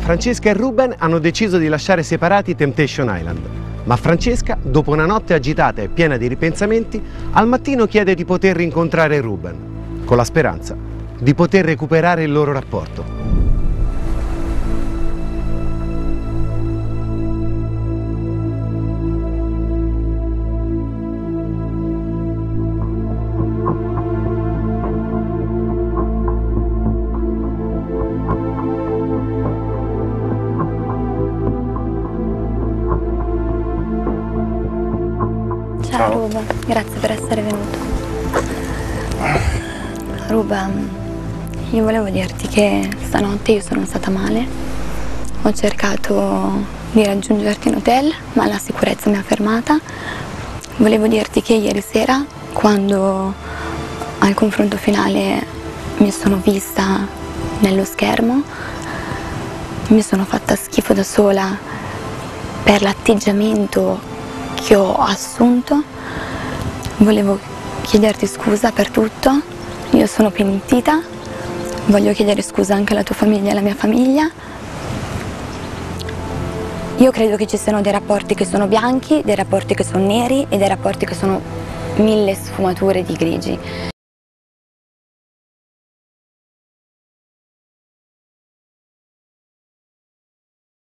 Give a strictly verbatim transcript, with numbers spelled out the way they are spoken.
Francesca e Ruben hanno deciso di lasciare separati Temptation Island, ma Francesca, dopo una notte agitata e piena di ripensamenti, al mattino chiede di poter rincontrare Ruben, con la speranza di poter recuperare il loro rapporto. Ciao Ruben, grazie per essere venuto. Ruben, io volevo dirti che stanotte io sono stata male. Ho cercato di raggiungerti in hotel, ma la sicurezza mi ha fermata. Volevo dirti che ieri sera, quando al confronto finale mi sono vista nello schermo, mi sono fatta schifo da sola per l'atteggiamento che ho assunto. Volevo chiederti scusa per tutto, io sono pentita, voglio chiedere scusa anche alla tua famiglia e alla mia famiglia. Io credo che ci siano dei rapporti che sono bianchi, dei rapporti che sono neri e dei rapporti che sono mille sfumature di grigi.